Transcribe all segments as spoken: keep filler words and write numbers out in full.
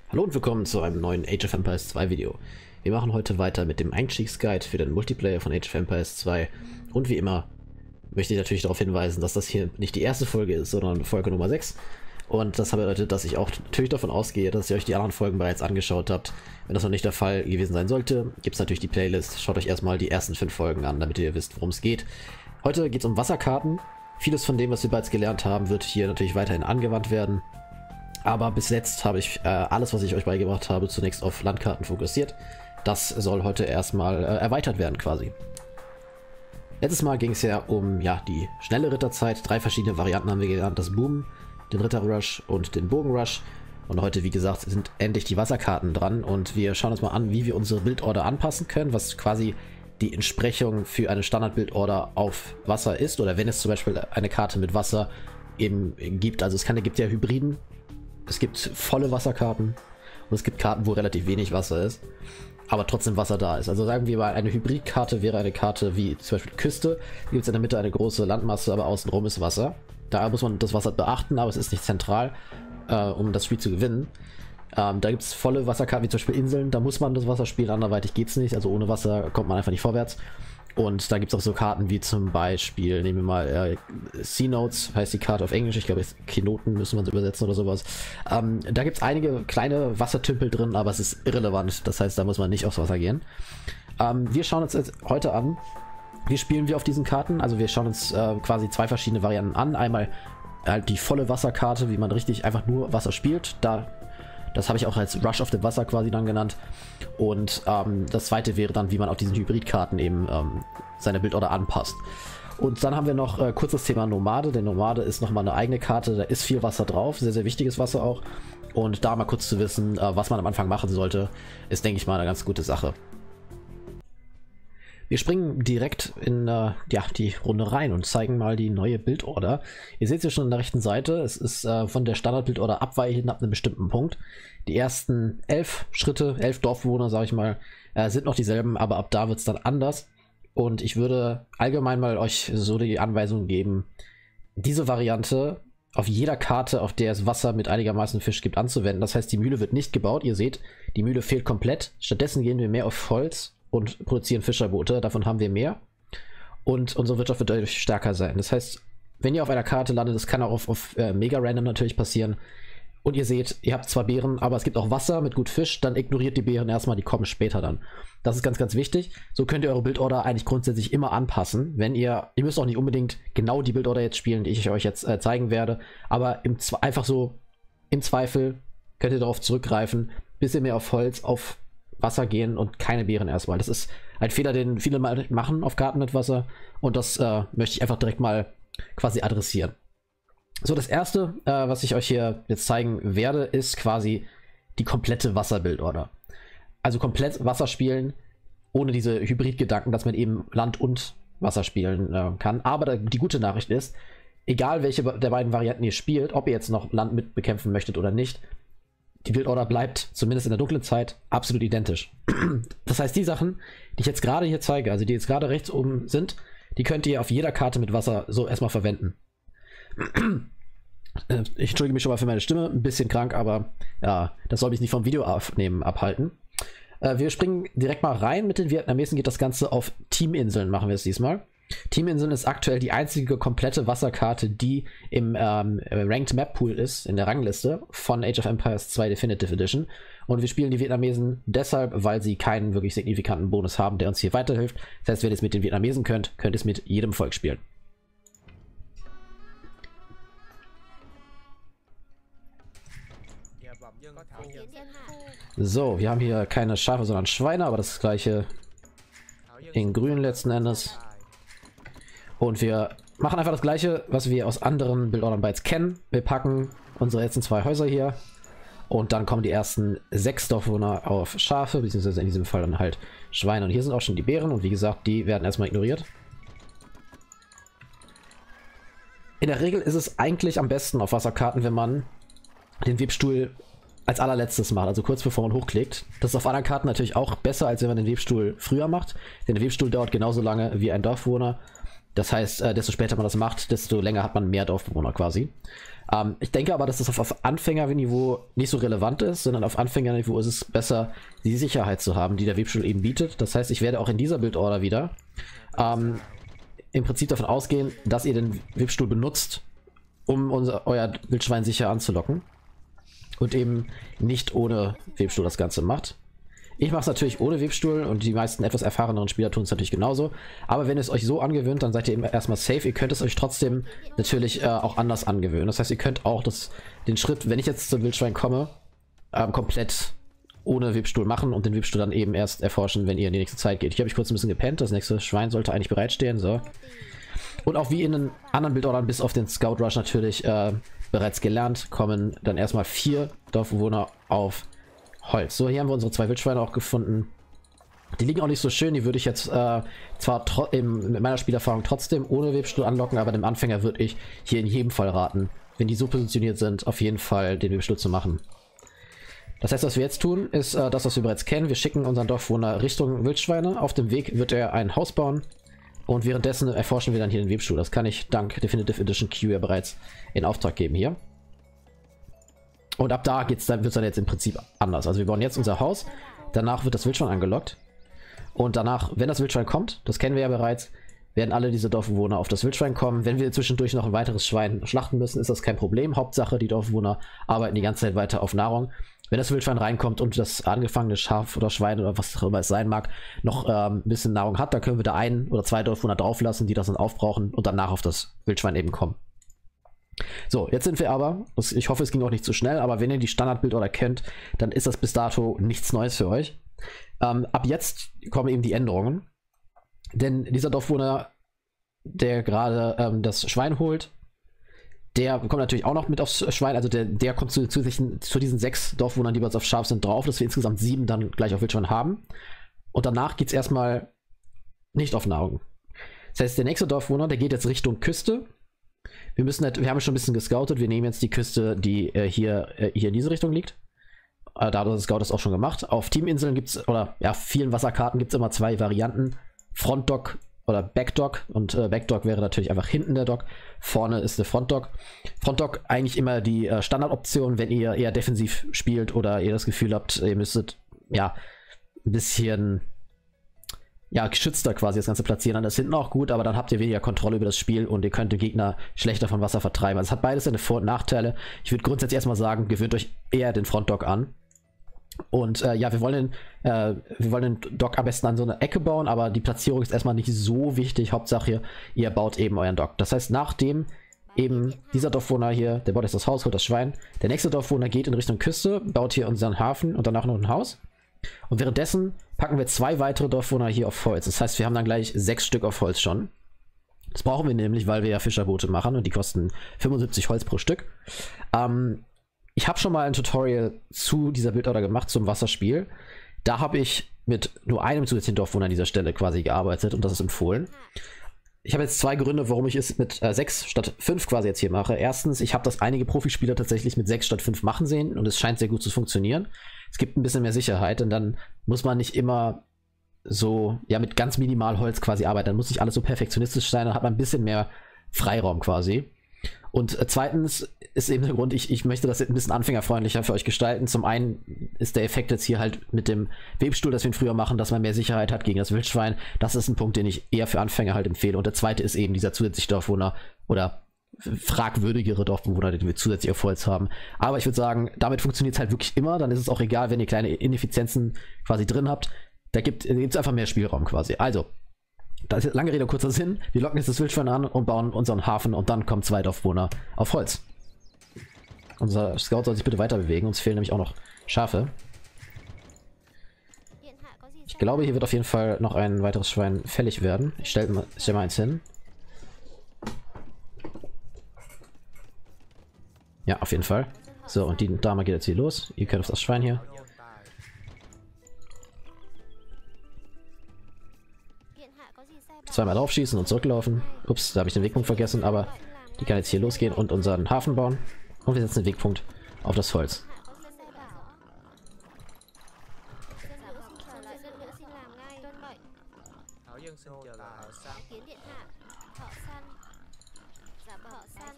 Hallo und willkommen zu einem neuen Age of Empires zwei Video. Wir machen heute weiter mit dem Einstiegsguide für den Multiplayer von Age of Empires zwei und wie immer möchte ich natürlich darauf hinweisen, dass das hier nicht die erste Folge ist, sondern Folge Nummer sechs. Und das bedeutet, dass ich auch natürlich davon ausgehe, dass ihr euch die anderen Folgen bereits angeschaut habt. Wenn das noch nicht der Fall gewesen sein sollte, gibt es natürlich die Playlist. Schaut euch erstmal die ersten fünf Folgen an, damit ihr wisst, worum es geht. Heute geht es um Wasserkarten. Vieles von dem, was wir bereits gelernt haben, wird hier natürlich weiterhin angewandt werden. Aber bis jetzt habe ich äh, alles, was ich euch beigebracht habe, zunächst auf Landkarten fokussiert. Das soll heute erstmal äh, erweitert werden quasi. Letztes Mal ging es ja um ja, die schnelle Ritterzeit. Drei verschiedene Varianten haben wir gelernt. Das Boom, den Ritterrush und den Bogenrush. Und heute, wie gesagt, sind endlich die Wasserkarten dran. Und wir schauen uns mal an, wie wir unsere Bildorder anpassen können, was quasi die Entsprechung für eine Standardbildorder auf Wasser ist. Oder wenn es zum Beispiel eine Karte mit Wasser eben gibt. Also es kann, gibt ja Hybriden. Es gibt volle Wasserkarten und es gibt Karten, wo relativ wenig Wasser ist, aber trotzdem Wasser da ist. Also sagen wir mal, eine Hybridkarte wäre eine Karte wie zum Beispiel Küste. Hier gibt es in der Mitte eine große Landmasse, aber außenrum ist Wasser. Da muss man das Wasser beachten, aber es ist nicht zentral, äh, um das Spiel zu gewinnen. Ähm, da gibt es volle Wasserkarten, wie zum Beispiel Inseln. Da muss man das Wasser spielen, anderweitig geht es nicht. Also ohne Wasser kommt man einfach nicht vorwärts. Und da gibt es auch so Karten wie zum Beispiel, nehmen wir mal äh, Sea Notes, heißt die Karte auf Englisch, ich glaube Kenoten müssen wir es übersetzen oder sowas. Ähm, da gibt es einige kleine Wassertümpel drin, aber es ist irrelevant, das heißt, da muss man nicht aufs Wasser gehen. Ähm, wir schauen uns jetzt heute an, wie spielen wir auf diesen Karten, also wir schauen uns äh, quasi zwei verschiedene Varianten an. Einmal halt die volle Wasserkarte, wie man richtig einfach nur Wasser spielt, da das habe ich auch als Rush of the Wasser quasi dann genannt. Und ähm, das zweite wäre dann, wie man auf diesen Hybridkarten eben ähm, seine Bildorder anpasst. Und dann haben wir noch äh, kurz das Thema Nomade. Der Nomade ist nochmal eine eigene Karte, da ist viel Wasser drauf, sehr, sehr wichtiges Wasser auch. Und da mal kurz zu wissen, äh, was man am Anfang machen sollte, ist, denke ich mal, eine ganz gute Sache. Wir springen direkt in äh, ja, die Runde rein und zeigen mal die neue Bildorder. Ihr seht es ja schon an der rechten Seite, es ist äh, von der Standardbildorder abweichend ab einem bestimmten Punkt. Die ersten elf Schritte, elf Dorfbewohner, sage ich mal, äh, sind noch dieselben, aber ab da wird es dann anders. Und ich würde allgemein mal euch so die Anweisung geben, diese Variante auf jeder Karte, auf der es Wasser mit einigermaßen Fisch gibt, anzuwenden. Das heißt, die Mühle wird nicht gebaut, ihr seht, die Mühle fehlt komplett. Stattdessen gehen wir mehr auf Holz und produzieren Fischerboote, davon haben wir mehr und unsere Wirtschaft wird dadurch stärker sein. Das heißt, wenn ihr auf einer Karte landet, das kann auch auf, auf äh, mega random natürlich passieren und ihr seht, ihr habt zwar Beeren, aber es gibt auch Wasser mit gut Fisch, dann ignoriert die Beeren erstmal, die kommen später dann. Das ist ganz, ganz wichtig. So könnt ihr eure Bildorder eigentlich grundsätzlich immer anpassen, wenn ihr, ihr müsst auch nicht unbedingt genau die Bildorder jetzt spielen, die ich euch jetzt äh, zeigen werde, aber im, einfach so im Zweifel könnt ihr darauf zurückgreifen, bis ihr mehr auf Holz, auf Wasser gehen und keine Beeren erstmal. Das ist ein Fehler, den viele mal machen auf Karten mit Wasser und das äh, möchte ich einfach direkt mal quasi adressieren. So, das erste, äh, was ich euch hier jetzt zeigen werde, ist quasi die komplette Wasserbildorder. Also komplett Wasser spielen, ohne diese Hybrid-Gedanken, dass man eben Land und Wasser spielen äh, kann. Aber die gute Nachricht ist, egal welche der beiden Varianten ihr spielt, ob ihr jetzt noch Land mit bekämpfen möchtet oder nicht, die Bildorder bleibt, zumindest in der dunklen Zeit, absolut identisch. Das heißt, die Sachen, die ich jetzt gerade hier zeige, also die jetzt gerade rechts oben sind, die könnt ihr auf jeder Karte mit Wasser so erstmal verwenden. Ich entschuldige mich schon mal für meine Stimme, ein bisschen krank, aber ja, das soll mich nicht vom Video aufnehmen abhalten. Wir springen direkt mal rein mit den Vietnamesen, geht das Ganze auf Teaminseln, machen wir es diesmal. Teaminseln ist aktuell die einzige komplette Wasserkarte, die im ähm, Ranked Map Pool ist, in der Rangliste von Age of Empires zwei Definitive Edition. Und wir spielen die Vietnamesen deshalb, weil sie keinen wirklich signifikanten Bonus haben, der uns hier weiterhilft. Das heißt, wenn ihr es mit den Vietnamesen könnt, könnt ihr es mit jedem Volk spielen. So, wir haben hier keine Schafe, sondern Schweine, aber das gleiche in grün letzten Endes. Und wir machen einfach das gleiche, was wir aus anderen Bildordern bereits kennen. Wir packen unsere letzten zwei Häuser hier und dann kommen die ersten sechs Dorfbewohner auf Schafe, beziehungsweise in diesem Fall dann halt Schweine. Und hier sind auch schon die Beeren und wie gesagt, die werden erstmal ignoriert. In der Regel ist es eigentlich am besten auf Wasserkarten, wenn man den Webstuhl als allerletztes macht, also kurz bevor man hochklickt. Das ist auf anderen Karten natürlich auch besser, als wenn man den Webstuhl früher macht, denn der Webstuhl dauert genauso lange wie ein Dorfbewohner. Das heißt, äh, desto später man das macht, desto länger hat man mehr Dorfbewohner quasi. Ähm, ich denke aber, dass das auf, auf Anfängerniveau nicht so relevant ist, sondern auf Anfängerniveau ist es besser, die Sicherheit zu haben, die der Webstuhl eben bietet. Das heißt, ich werde auch in dieser Bildorder wieder ähm, im Prinzip davon ausgehen, dass ihr den Webstuhl benutzt, um unser, euer Wildschwein sicher anzulocken. Und eben nicht ohne Webstuhl das Ganze macht. Ich mache es natürlich ohne Webstuhl und die meisten etwas erfahreneren Spieler tun es natürlich genauso. Aber wenn ihr es euch so angewöhnt, dann seid ihr eben erstmal safe. Ihr könnt es euch trotzdem natürlich äh, auch anders angewöhnen. Das heißt, ihr könnt auch das, den Schritt, wenn ich jetzt zum Wildschwein komme, ähm, komplett ohne Webstuhl machen und den Webstuhl dann eben erst erforschen, wenn ihr in die nächste Zeit geht. Hier habe ich kurz ein bisschen gepennt. Das nächste Schwein sollte eigentlich bereitstehen. So. Und auch wie in den anderen Bildordern, bis auf den Scout Rush natürlich äh, bereits gelernt, kommen dann erstmal vier Dorfbewohner auf Holz. So, hier haben wir unsere zwei Wildschweine auch gefunden. Die liegen auch nicht so schön, die würde ich jetzt äh, zwar im, mit meiner Spielerfahrung trotzdem ohne Webstuhl anlocken, aber dem Anfänger würde ich hier in jedem Fall raten, wenn die so positioniert sind, auf jeden Fall den Webstuhl zu machen. Das heißt, was wir jetzt tun, ist äh, das, was wir bereits kennen. Wir schicken unseren Dorfbewohner Richtung Wildschweine. Auf dem Weg wird er ein Haus bauen. Und währenddessen erforschen wir dann hier den Webstuhl. Das kann ich dank Definitive Edition Q ja bereits in Auftrag geben hier. Und ab da geht's dann, wird es dann jetzt im Prinzip anders. Also wir bauen jetzt unser Haus. Danach wird das Wildschwein angelockt. Und danach, wenn das Wildschwein kommt, das kennen wir ja bereits, werden alle diese Dorfbewohner auf das Wildschwein kommen. Wenn wir zwischendurch noch ein weiteres Schwein schlachten müssen, ist das kein Problem. Hauptsache, die Dorfbewohner arbeiten die ganze Zeit weiter auf Nahrung. Wenn das Wildschwein reinkommt und das angefangene Schaf oder Schwein oder was auch immer es sein mag, noch ähm, ein bisschen Nahrung hat, dann können wir da ein oder zwei Dorfbewohner drauf lassen, die das dann aufbrauchen und danach auf das Wildschwein eben kommen. So, jetzt sind wir aber, ich hoffe, es ging auch nicht zu schnell, aber wenn ihr die Standardbildorder kennt, dann ist das bis dato nichts Neues für euch. Ähm, ab jetzt kommen eben die Änderungen. Denn dieser Dorfbewohner, der gerade ähm, das Schwein holt, der kommt natürlich auch noch mit aufs Schwein, also der, der kommt zu, zu, zu diesen sechs Dorfbewohnern, die bei uns auf Schaf sind, drauf, dass wir insgesamt sieben dann gleich auf Wildschwein haben. Und danach geht es erstmal nicht auf Nahrung. Das heißt, der nächste Dorfbewohner, der geht jetzt Richtung Küste. Wir müssen halt, wir haben schon ein bisschen gescoutet, wir nehmen jetzt die Küste, die äh, hier, äh, hier in diese Richtung liegt. Äh, da hat das Scout das auch schon gemacht. Auf Teaminseln gibt es, oder ja, vielen Wasserkarten gibt es immer zwei Varianten. Frontdock oder Backdock. Und äh, Backdock wäre natürlich einfach hinten der Dock. Vorne ist der Frontdock. Frontdock eigentlich immer die äh, Standardoption, wenn ihr eher defensiv spielt oder ihr das Gefühl habt, ihr müsstet ja ein bisschen ja, geschützter quasi das Ganze platzieren. Dann ist hinten auch gut, aber dann habt ihr weniger Kontrolle über das Spiel und ihr könnt den Gegner schlechter von Wasser vertreiben. Also es hat beides seine Vor- und Nachteile. Ich würde grundsätzlich erstmal sagen, gewöhnt euch eher den Frontdock an. Und äh, ja, wir wollen, den, äh, wir wollen den Dock am besten an so einer Ecke bauen, aber die Platzierung ist erstmal nicht so wichtig. Hauptsache, ihr baut eben euren Dock. Das heißt, nachdem eben dieser Dorfbewohner hier, der baut jetzt das Haus, holt das Schwein. Der nächste Dorfbewohner geht in Richtung Küste, baut hier unseren Hafen und danach noch ein Haus. Und währenddessen packen wir zwei weitere Dorfbewohner hier auf Holz. Das heißt, wir haben dann gleich sechs Stück auf Holz schon. Das brauchen wir nämlich, weil wir ja Fischerboote machen und die kosten fünfundsiebzig Holz pro Stück. Ähm, ich habe schon mal ein Tutorial zu dieser Bildorder gemacht, zum Wasserspiel. Da habe ich mit nur einem zusätzlichen Dorfbewohner an dieser Stelle quasi gearbeitet und das ist empfohlen. Ich habe jetzt zwei Gründe, warum ich es mit äh, sechs statt fünf quasi jetzt hier mache. Erstens, ich habe das einige Profispieler tatsächlich mit sechs statt fünf machen sehen und es scheint sehr gut zu funktionieren. Es gibt ein bisschen mehr Sicherheit und dann muss man nicht immer so, ja, mit ganz minimal Holz quasi arbeiten. Dann muss nicht alles so perfektionistisch sein, dann hat man ein bisschen mehr Freiraum quasi. Und äh, zweitens ist eben der Grund, ich, ich möchte das ein bisschen anfängerfreundlicher für euch gestalten. Zum einen ist der Effekt jetzt hier halt mit dem Webstuhl, das wir früher machen, dass man mehr Sicherheit hat gegen das Wildschwein. Das ist ein Punkt, den ich eher für Anfänger halt empfehle. Und der zweite ist eben dieser zusätzliche Dorfbewohner oder fragwürdigere Dorfbewohner, die wir zusätzlich auf Holz haben. Aber ich würde sagen, damit funktioniert es halt wirklich immer. Dann ist es auch egal, wenn ihr kleine Ineffizienzen quasi drin habt. Da gibt es einfach mehr Spielraum quasi. Also, das ist lange Rede, kurzer Sinn. Wir locken jetzt das Wildschwein an und bauen unseren Hafen und dann kommen zwei Dorfbewohner auf Holz. Unser Scout soll sich bitte weiter bewegen, uns fehlen nämlich auch noch Schafe. Ich glaube, hier wird auf jeden Fall noch ein weiteres Schwein fällig werden. Ich stelle mal, stell mal eins hin. Ja, auf jeden Fall. So, und die Dame geht jetzt hier los. Ihr könnt auf das Schwein hier. Zweimal draufschießen und zurücklaufen. Ups, da habe ich den Wegpunkt vergessen, aber die kann jetzt hier losgehen und unseren Hafen bauen. Und wir setzen den Wegpunkt auf das Holz.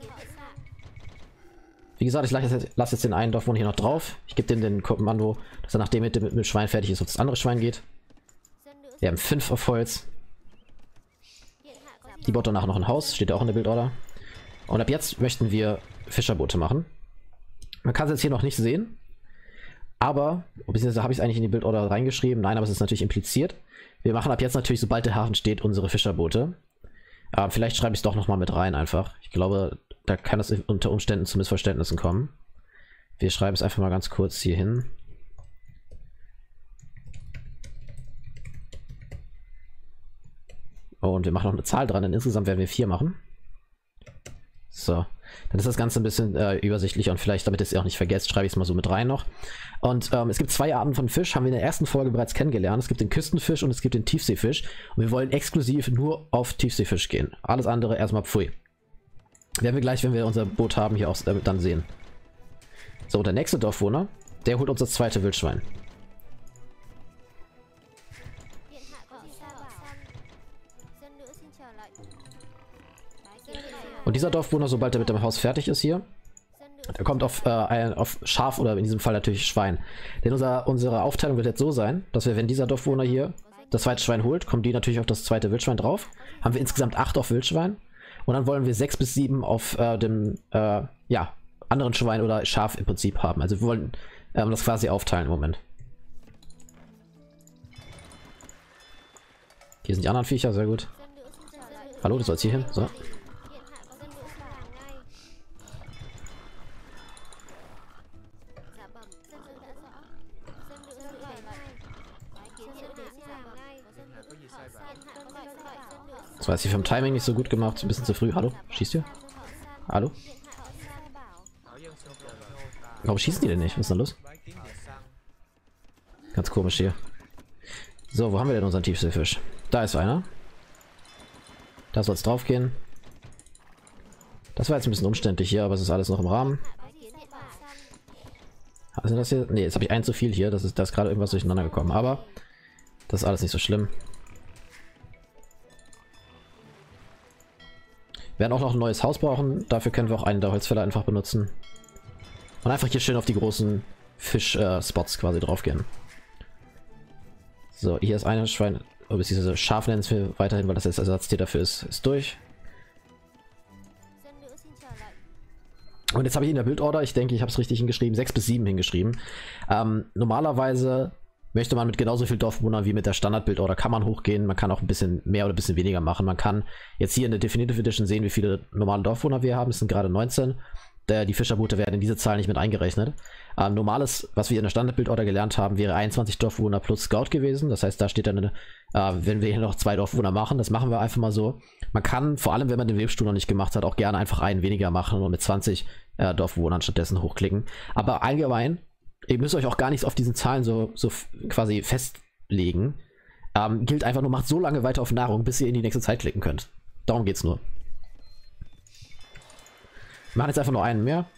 Wie gesagt, ich lasse jetzt, lass jetzt den einen Dorfbewohner hier noch drauf. Ich gebe dem den Kommando, dass er nachdem mit dem Schwein fertig ist, auf das andere Schwein geht. Wir haben fünf auf Holz. Die baut danach noch ein Haus, steht ja auch in der Bildorder. Und ab jetzt möchten wir Fischerboote machen. Man kann es jetzt hier noch nicht sehen. Aber, beziehungsweise habe ich es eigentlich in die Bildorder reingeschrieben. Nein, aber es ist natürlich impliziert. Wir machen ab jetzt natürlich, sobald der Hafen steht, unsere Fischerboote. Aber vielleicht schreibe ich es doch nochmal mit rein einfach. Ich glaube, da kann es unter Umständen zu Missverständnissen kommen. Wir schreiben es einfach mal ganz kurz hier hin. Und wir machen noch eine Zahl dran, denn insgesamt werden wir vier machen. So, dann ist das Ganze ein bisschen äh, übersichtlicher und vielleicht, damit ihr es auch nicht vergesst, schreibe ich es mal so mit rein noch. Und ähm, es gibt zwei Arten von Fisch, haben wir in der ersten Folge bereits kennengelernt. Es gibt den Küstenfisch und es gibt den Tiefseefisch. Und wir wollen exklusiv nur auf Tiefseefisch gehen. Alles andere erstmal pfui. Werden wir gleich, wenn wir unser Boot haben, hier auch äh, dann sehen. So, der nächste Dorfbewohner, der holt uns das zweite Wildschwein. Und dieser Dorfbewohner, sobald er mit dem Haus fertig ist hier, der kommt auf, äh, ein, auf Schaf oder in diesem Fall natürlich Schwein. Denn unser, unsere Aufteilung wird jetzt so sein, dass wir, wenn dieser Dorfbewohner hier das zweite Schwein holt, kommen die natürlich auf das zweite Wildschwein drauf. Haben wir insgesamt acht auf Wildschwein. Und dann wollen wir sechs bis sieben auf äh, dem äh, ja, anderen Schwein oder Schaf im Prinzip haben. Also wir wollen ähm, das quasi aufteilen im Moment. Hier sind die anderen Viecher, sehr gut. Hallo, du sollst hier hin. So. Das war jetzt hier vom Timing nicht so gut gemacht, ein bisschen zu früh. Hallo? Schießt ihr? Hallo? Warum schießen die denn nicht? Was ist denn los? Ganz komisch hier. So, wo haben wir denn unseren Tiefseefisch? Da ist einer. Da soll es drauf gehen. Das war jetzt ein bisschen umständlich hier, aber es ist alles noch im Rahmen. Also das hier? Ne, jetzt habe ich ein zu viel hier. Das ist, da ist gerade irgendwas durcheinander gekommen. Aber das ist alles nicht so schlimm. Wir werden auch noch ein neues Haus brauchen. Dafür können wir auch einen der Holzfäller einfach benutzen. Und einfach hier schön auf die großen Fisch-Spots äh, quasi drauf gehen. So, hier ist eine Schwein, oder beziehungsweise Schaf nennen wir weiterhin, weil das jetzt Ersatztier dafür ist, ist durch. Und jetzt habe ich in der Bildorder, ich denke, ich habe es richtig hingeschrieben, sechs bis sieben hingeschrieben. Ähm, normalerweise möchte man mit genauso viel Dorfbewohnern wie mit der Standardbildorder kann man hochgehen. Man kann auch ein bisschen mehr oder ein bisschen weniger machen. Man kann jetzt hier in der Definitive Edition sehen, wie viele normale Dorfbewohner wir haben. Es sind gerade neunzehn. Der, die Fischerboote werden in diese Zahl nicht mit eingerechnet. Ähm, normales, was wir in der Standardbildorder gelernt haben, wäre einundzwanzig Dorfbewohner plus Scout gewesen. Das heißt, da steht dann, eine, äh, wenn wir hier noch zwei Dorfbewohner machen, das machen wir einfach mal so. Man kann, vor allem wenn man den Webstuhl noch nicht gemacht hat, auch gerne einfach einen weniger machen und mit zwanzig äh, Dorfbewohnern stattdessen hochklicken. Aber allgemein, ihr müsst euch auch gar nichts auf diesen Zahlen so, so quasi festlegen. Ähm, gilt einfach nur, macht so lange weiter auf Nahrung, bis ihr in die nächste Zeit klicken könnt. Darum geht's nur. Wir machen jetzt einfach nur einen mehr.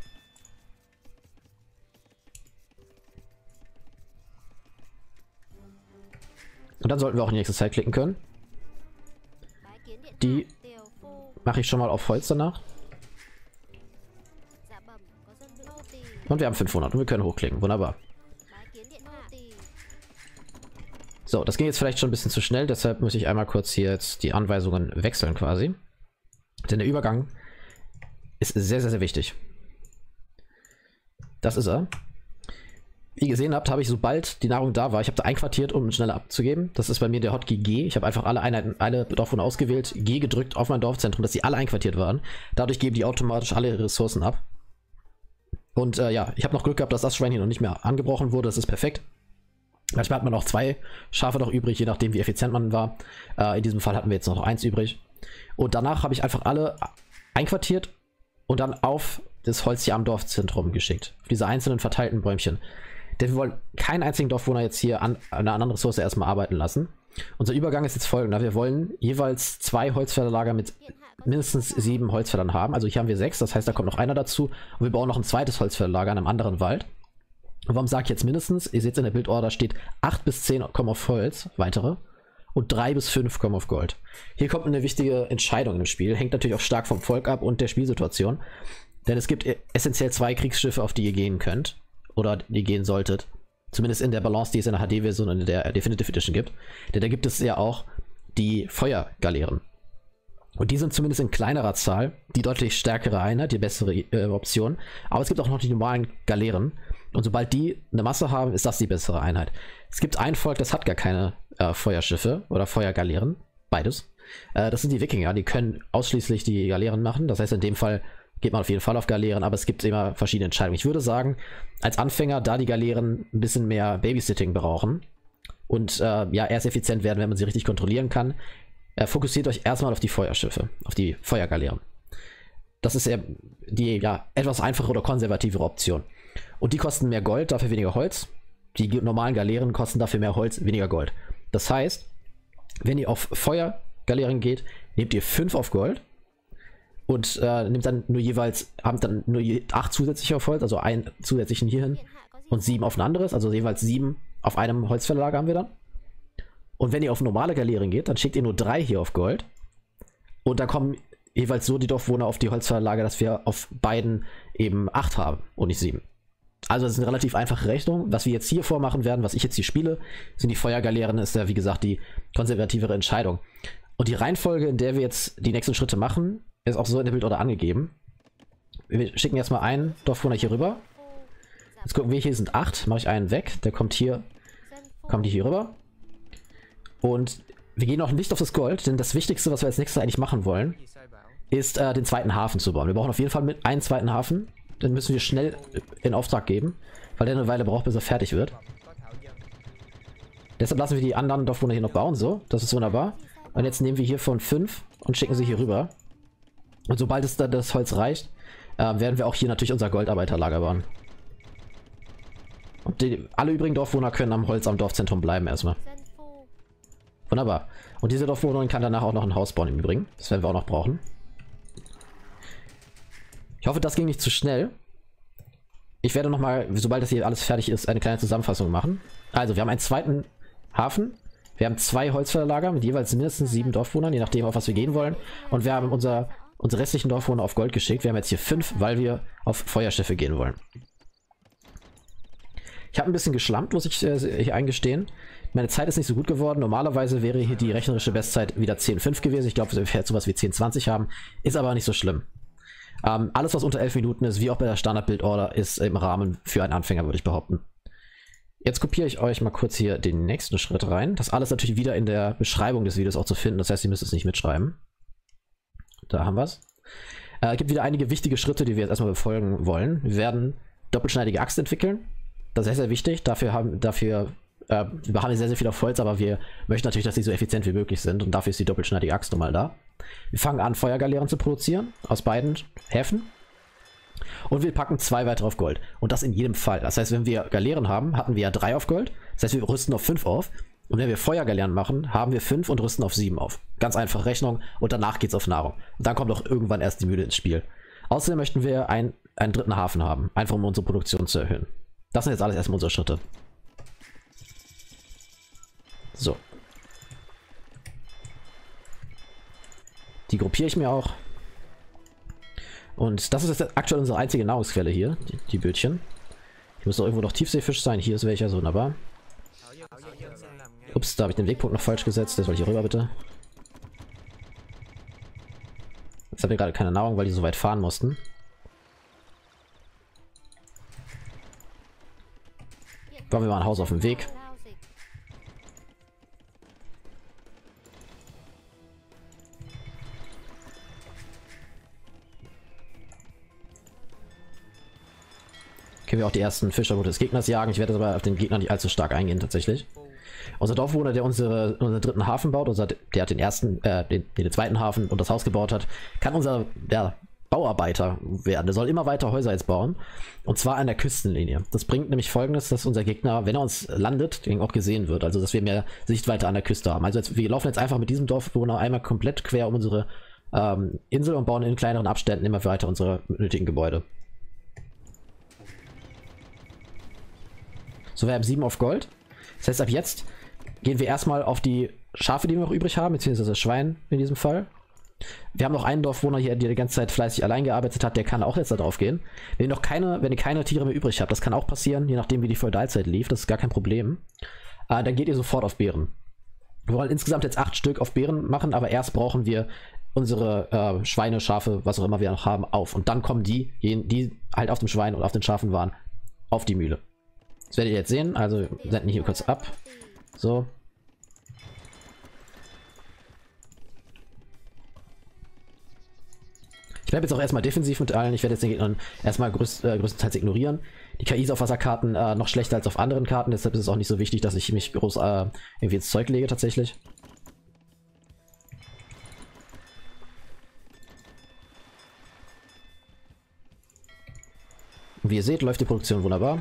Und dann sollten wir auch in die nächste Zeit klicken können. Die mache ich schon mal auf Holz danach. Und wir haben fünfhundert und wir können hochklicken. Wunderbar. So, das ging jetzt vielleicht schon ein bisschen zu schnell, deshalb muss ich einmal kurz hier jetzt die Anweisungen wechseln quasi. Denn der Übergang ist sehr, sehr, sehr wichtig. Das ist er. Wie ihr gesehen habt, habe ich, sobald die Nahrung da war, ich habe da einquartiert, um schneller abzugeben. Das ist bei mir der Hotkey G. Ich habe einfach alle Einheiten, alle Dorfbewohner ausgewählt, G gedrückt auf mein Dorfzentrum, dass sie alle einquartiert waren. Dadurch geben die automatisch alle ihre Ressourcen ab. Und äh, ja, ich habe noch Glück gehabt, dass das Schwein hier noch nicht mehr angebrochen wurde. Das ist perfekt. Manchmal hat man noch zwei Schafe noch übrig, je nachdem wie effizient man war. Äh, in diesem Fall hatten wir jetzt noch eins übrig. Und danach habe ich einfach alle einquartiert und dann auf das Holz hier am Dorfzentrum geschickt. Auf diese einzelnen verteilten Bäumchen. Denn wir wollen keinen einzigen Dorfbewohner jetzt hier an, an einer anderen Ressource erstmal arbeiten lassen. Unser Übergang ist jetzt folgender. Wir wollen jeweils zwei Holzfällerlager mit mindestens sieben Holzfällern haben. Also hier haben wir sechs, das heißt, da kommt noch einer dazu. Und wir bauen noch ein zweites Holzfällerlager in einem anderen Wald. Und warum sage ich jetzt mindestens? Ihr seht in der Bildorder steht acht bis zehn kommen auf Holz, weitere. und drei bis fünf kommen auf Gold. Hier kommt eine wichtige Entscheidung im Spiel, hängt natürlich auch stark vom Volk ab und der Spielsituation. Denn es gibt essentiell zwei Kriegsschiffe, auf die ihr gehen könnt. Oder die ihr gehen solltet. Zumindest in der Balance, die es in der H D-Version und in der Definitive Edition gibt. Denn da gibt es ja auch die Feuergaleeren. Und die sind zumindest in kleinerer Zahl die deutlich stärkere Einheit, die bessere äh, Option. Aber es gibt auch noch die normalen Galeeren. Und sobald die eine Masse haben, ist das die bessere Einheit. Es gibt ein Volk, das hat gar keine äh, Feuerschiffe oder Feuergaleeren. Beides. Äh, das sind die Wikinger. Die können ausschließlich die Galeeren machen. Das heißt, in dem Fall geht man auf jeden Fall auf Galeeren, aber es gibt immer verschiedene Entscheidungen. Ich würde sagen, als Anfänger, da die Galeeren ein bisschen mehr Babysitting brauchen und äh, ja erst effizient werden, wenn man sie richtig kontrollieren kann, äh, fokussiert euch erstmal auf die Feuerschiffe, auf die Feuergaleeren. Das ist eher die ja etwas einfache oder konservativere Option. Und die kosten mehr Gold, dafür weniger Holz. Die normalen Galeeren kosten dafür mehr Holz, weniger Gold. Das heißt, wenn ihr auf Feuergaleeren geht, nehmt ihr fünf auf Gold. Und äh, nimmt dann nur jeweils, habt dann nur acht zusätzliche auf Holz, also einen zusätzlichen hierhin und sieben auf ein anderes, also jeweils sieben auf einem Holzverlager haben wir dann. Und wenn ihr auf normale Galeeren geht, dann schickt ihr nur drei hier auf Gold. Und dann kommen jeweils so die Dorfbewohner auf die Holzverlager, dass wir auf beiden eben acht haben und nicht sieben. Also das ist eine relativ einfache Rechnung. Was wir jetzt hier vormachen werden, was ich jetzt hier spiele, sind die Feuergaleeren, ist ja wie gesagt die konservativere Entscheidung. Und die Reihenfolge, in der wir jetzt die nächsten Schritte machen, ist auch so in der Bildorder angegeben. Wir schicken erstmal einen Dorfbewohner hier rüber. Jetzt gucken wir, hier sind acht. Mache ich einen weg. Der kommt hier. Kommt die hier rüber. Und wir gehen auch nicht auf das Gold, denn das Wichtigste, was wir als nächstes eigentlich machen wollen, ist äh, den zweiten Hafen zu bauen. Wir brauchen auf jeden Fall mit einen zweiten Hafen. Den müssen wir schnell in Auftrag geben, weil der eine Weile braucht, bis er fertig wird. Deshalb lassen wir die anderen Dorfbewohner hier noch bauen. So, das ist wunderbar. Und jetzt nehmen wir hier von fünf und schicken sie hier rüber. Und sobald es dann das Holz reicht, äh, werden wir auch hier natürlich unser Goldarbeiterlager bauen. Und die, alle übrigen Dorfbewohner können am Holz am Dorfzentrum bleiben erstmal. Wunderbar. Und diese Dorfbewohnerin kann danach auch noch ein Haus bauen im Übrigen. Das werden wir auch noch brauchen. Ich hoffe, das ging nicht zu schnell. Ich werde nochmal, sobald das hier alles fertig ist, eine kleine Zusammenfassung machen. Also, wir haben einen zweiten Hafen. Wir haben zwei Holzverlager mit jeweils mindestens sieben Dorfbewohnern, je nachdem, auf was wir gehen wollen. Und wir haben unser... unsere restlichen Dorfbewohner auf Gold geschickt. Wir haben jetzt hier fünf, weil wir auf Feuerschiffe gehen wollen. Ich habe ein bisschen geschlampt, muss ich äh, hier eingestehen. Meine Zeit ist nicht so gut geworden. Normalerweise wäre hier die rechnerische Bestzeit wieder zehn Komma fünf gewesen. Ich glaube, wir werden sowas wie zehn Komma zwanzig haben. Ist aber nicht so schlimm. Ähm, alles, was unter elf Minuten ist, wie auch bei der Standard-Bildorder, ist im Rahmen für einen Anfänger, würde ich behaupten. Jetzt kopiere ich euch mal kurz hier den nächsten Schritt rein. Das alles natürlich wieder in der Beschreibung des Videos auch zu finden. Das heißt, ihr müsst es nicht mitschreiben. Da haben wir es. Es äh, gibt wieder einige wichtige Schritte, die wir jetzt erstmal befolgen wollen. Wir werden doppelschneidige Axt entwickeln. Das ist sehr, sehr wichtig. Dafür haben, dafür, äh, wir haben sehr, sehr viel auf Holz, aber wir möchten natürlich, dass sie so effizient wie möglich sind. Und dafür ist die doppelschneidige Axt nochmal da. Wir fangen an, Feuergaleeren zu produzieren. Aus beiden Häfen. Und wir packen zwei weitere auf Gold. Und das in jedem Fall. Das heißt, wenn wir Galeeren haben, hatten wir ja drei auf Gold. Das heißt, wir rüsten auf fünf auf. Und wenn wir Feuergaleeren machen, haben wir fünf und rüsten auf sieben auf. Ganz einfache Rechnung. Und danach geht es auf Nahrung. Und dann kommt auch irgendwann erst die Mühle ins Spiel. Außerdem möchten wir ein, einen dritten Hafen haben. Einfach um unsere Produktion zu erhöhen. Das sind jetzt alles erstmal unsere Schritte. So. Die gruppiere ich mir auch. Und das ist jetzt aktuell unsere einzige Nahrungsquelle hier. Die, die Bötchen. Hier muss doch irgendwo noch Tiefseefisch sein. Hier ist welcher, so wunderbar. Ups, da habe ich den Wegpunkt noch falsch gesetzt. Das wollte ich hier rüber, bitte. Jetzt haben wir gerade keine Nahrung, weil die so weit fahren mussten. Bauen wir mal ein Haus auf dem Weg. Können wir auch die ersten Fischerboote des Gegners jagen. Ich werde aber auf den Gegner nicht allzu stark eingehen, tatsächlich. Unser Dorfbewohner, der unsere, unseren dritten Hafen baut, unser, der hat den ersten, äh, den, den zweiten Hafen und das Haus gebaut hat, kann unser ja, Bauarbeiter werden. Der soll immer weiter Häuser jetzt bauen. Und zwar an der Küstenlinie. Das bringt nämlich Folgendes, dass unser Gegner, wenn er uns landet, auch gesehen wird. Also, dass wir mehr Sichtweite an der Küste haben. Also, jetzt, wir laufen jetzt einfach mit diesem Dorfbewohner einmal komplett quer um unsere ähm, Insel und bauen in kleineren Abständen immer weiter unsere nötigen Gebäude. So, wir haben sieben auf Gold. Das heißt, ab jetzt gehen wir erstmal auf die Schafe, die wir noch übrig haben, beziehungsweise Schwein in diesem Fall. Wir haben noch einen Dorfbewohner hier, der die ganze Zeit fleißig allein gearbeitet hat, der kann auch jetzt da drauf gehen. Wenn ihr noch keine, wenn ihr keine Tiere mehr übrig habt, das kann auch passieren, je nachdem wie die Feudalzeit lief, das ist gar kein Problem. Äh, dann geht ihr sofort auf Beeren. Wir wollen insgesamt jetzt acht Stück auf Beeren machen, aber erst brauchen wir unsere äh, Schweine, Schafe, was auch immer wir noch haben, auf. Und dann kommen die, die halt auf dem Schwein und auf den Schafen waren, auf die Mühle. Das werdet ihr jetzt sehen, also wir senden hier kurz ab. So. Ich bleibe jetzt auch erstmal defensiv mit allen. Ich werde jetzt den Gegnern erstmal größt, äh, größtenteils ignorieren. Die K I ist auf Wasserkarten äh, noch schlechter als auf anderen Karten, deshalb ist es auch nicht so wichtig, dass ich mich groß äh, irgendwie ins Zeug lege tatsächlich. Und wie ihr seht, läuft die Produktion wunderbar.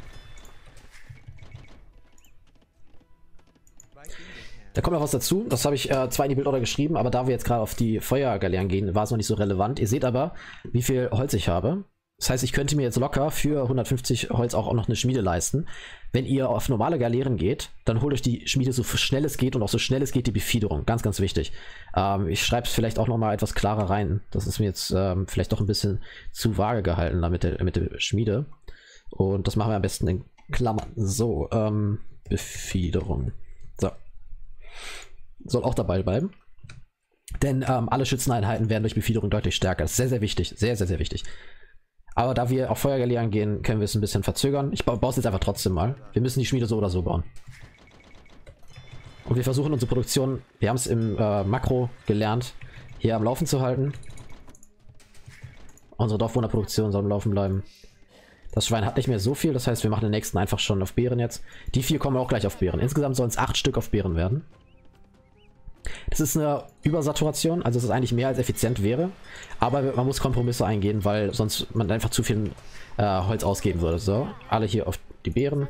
Da kommt noch was dazu, das habe ich äh, zwar in die Bildorder geschrieben, aber da wir jetzt gerade auf die Feuergaleeren gehen, war es noch nicht so relevant. Ihr seht aber, wie viel Holz ich habe. Das heißt, ich könnte mir jetzt locker für hundertfünfzig Holz auch noch eine Schmiede leisten. Wenn ihr auf normale Galeeren geht, dann holt euch die Schmiede so schnell es geht und auch so schnell es geht die Befiederung. Ganz, ganz wichtig. Ähm, ich schreibe es vielleicht auch noch mal etwas klarer rein. Das ist mir jetzt ähm, vielleicht doch ein bisschen zu vage gehalten da mit der, mit der Schmiede. Und das machen wir am besten in Klammern. So, ähm, Befiederung. So. Soll auch dabei bleiben. Denn ähm, alle Schützeneinheiten werden durch Befiederung deutlich stärker. Das ist sehr, sehr wichtig. Sehr, sehr, sehr wichtig. Aber da wir auf Feuergaleeren gehen, können wir es ein bisschen verzögern. Ich baue es jetzt einfach trotzdem mal. Wir müssen die Schmiede so oder so bauen. Und wir versuchen unsere Produktion, wir haben es im äh, Makro gelernt, hier am Laufen zu halten. Unsere Dorfbewohnerproduktion soll am Laufen bleiben. Das Schwein hat nicht mehr so viel, das heißt, wir machen den nächsten einfach schon auf Beeren jetzt. Die vier kommen auch gleich auf Beeren. Insgesamt sollen es acht Stück auf Beeren werden. Das ist eine Übersaturation, also es ist eigentlich mehr als effizient wäre. Aber man muss Kompromisse eingehen, weil sonst man einfach zu viel äh, Holz ausgeben würde. So, alle hier auf die Beeren.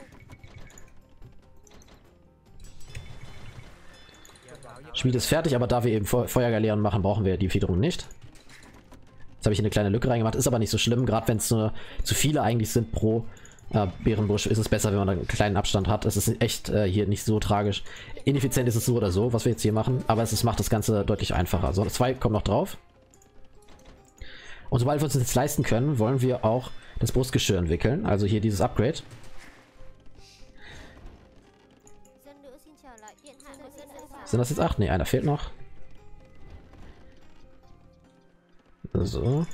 Schmiede ist fertig, aber da wir eben Fe Feuergaleeren machen, brauchen wir die Fiederung nicht. Jetzt habe ich hier eine kleine Lücke reingemacht, ist aber nicht so schlimm, gerade wenn es nur zu viele eigentlich sind pro äh, Beerenbusch, ist es besser, wenn man einen kleinen Abstand hat. Es ist echt äh, hier nicht so tragisch. Ineffizient ist es so oder so, was wir jetzt hier machen, aber es ist, macht das Ganze deutlich einfacher. So, zwei kommen noch drauf. Und sobald wir uns das jetzt leisten können, wollen wir auch das Brustgeschirr entwickeln, also hier dieses Upgrade. Sind das jetzt acht? Ne, einer fehlt noch. So.